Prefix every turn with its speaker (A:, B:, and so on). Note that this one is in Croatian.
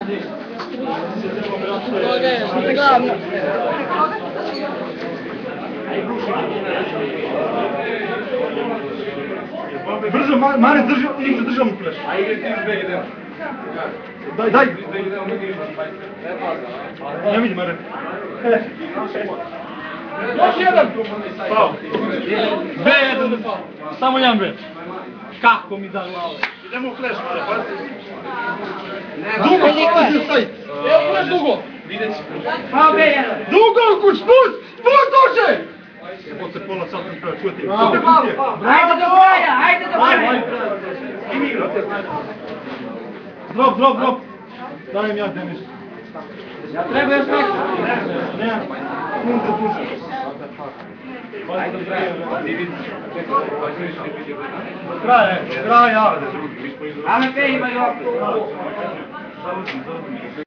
A: Što je glavno?
B: Brzo, Mare, držam mu fleš.
C: A igre ti uzbeg idemo.
B: Daj.
C: Uzbeg idemo, mi idemo.
B: Ne vidi, Mare.
A: Još jedan!
B: Pao. B1. Samo jedan B. Kako mi da glave. Idemo u fleš, Mare, pazi. Dugo, stoji.
A: Evo fleš dugo!
C: Vidjet ću.
A: Pa B1!
B: Dugo, kuć, spust! Spust, duže! Posle pola sata mi treba čuti.
A: Ajde do kraja, ajde do kraja!
B: Drop. Dajem ja, Denis.
A: Treba još neko?
B: Ne.
C: Ajde do kraja. Ti vidiš.
B: Do kraja.
A: Ame P imaju ovdje.